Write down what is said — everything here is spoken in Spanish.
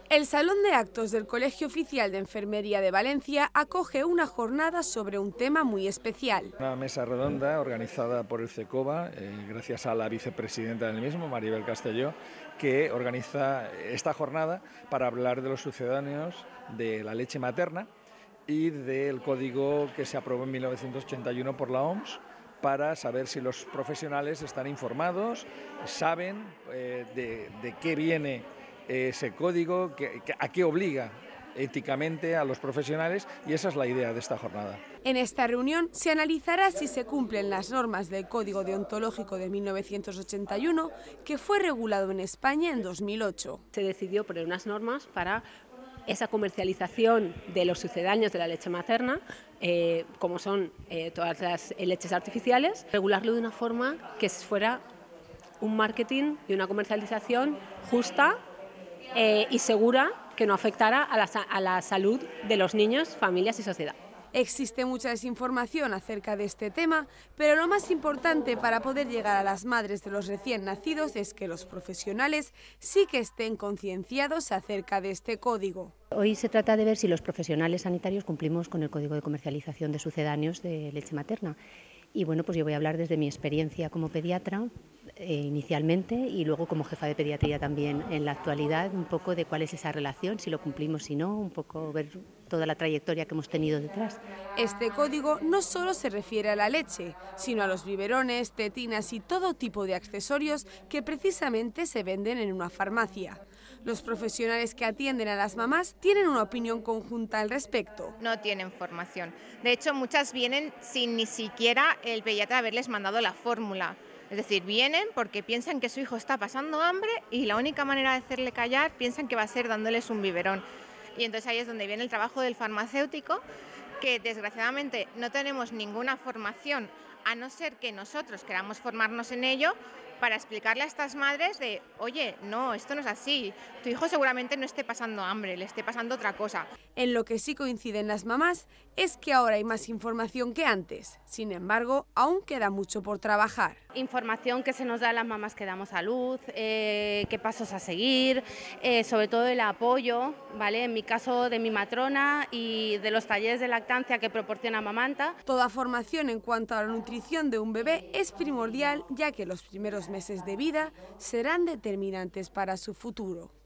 El Salón de Actos del Colegio Oficial de Enfermería de Valencia acoge una jornada sobre un tema muy especial. Una mesa redonda organizada por el CECOVA, gracias a la vicepresidenta del mismo, Maribel Castelló, que organiza esta jornada para hablar de los sucedáneos de la leche materna y del código que se aprobó en 1981 por la OMS, para saber si los profesionales están informados, saben de qué viene ese código, a qué obliga éticamente a los profesionales, y esa es la idea de esta jornada. En esta reunión se analizará si se cumplen las normas del Código Deontológico de 1981, que fue regulado en España en 2008. Se decidió poner unas normas para esa comercialización de los sucedáneos de la leche materna, como son todas las leches artificiales, regularlo de una forma que fuera un marketing y una comercialización justa y segura, que no afectara a la salud de los niños, familias y sociedad. Existe mucha desinformación acerca de este tema, pero lo más importante para poder llegar a las madres de los recién nacidos es que los profesionales sí que estén concienciados acerca de este código. Hoy se trata de ver si los profesionales sanitarios cumplimos con el Código de Comercialización de Sucedáneos de leche materna. Y bueno, pues yo voy a hablar desde mi experiencia como pediatra inicialmente, y luego como jefa de pediatría también en la actualidad, un poco de cuál es esa relación, si lo cumplimos, si no, un poco ver toda la trayectoria que hemos tenido detrás. Este código no solo se refiere a la leche, sino a los biberones, tetinas y todo tipo de accesorios que precisamente se venden en una farmacia. Los profesionales que atienden a las mamás tienen una opinión conjunta al respecto. No tienen formación. De hecho, muchas vienen sin ni siquiera el pediatra haberles mandado la fórmula. Es decir, vienen porque piensan que su hijo está pasando hambre y la única manera de hacerle callar piensan que va a ser dándoles un biberón. Y entonces ahí es donde viene el trabajo del farmacéutico, que desgraciadamente no tenemos ninguna formación, a no ser que nosotros queramos formarnos en ello, para explicarle a estas madres de, oye, no, esto no es así, tu hijo seguramente no esté pasando hambre, le esté pasando otra cosa. En lo que sí coinciden las mamás es que ahora hay más información que antes. Sin embargo, aún queda mucho por trabajar. Información que se nos da a las mamás que damos a luz, qué pasos a seguir, sobre todo el apoyo, ¿vale? En mi caso de mi matrona y de los talleres de lactancia que proporciona Mamanta. Toda formación en cuanto a la nutrición de un bebé es primordial, ya que los primeros meses de vida serán determinantes para su futuro.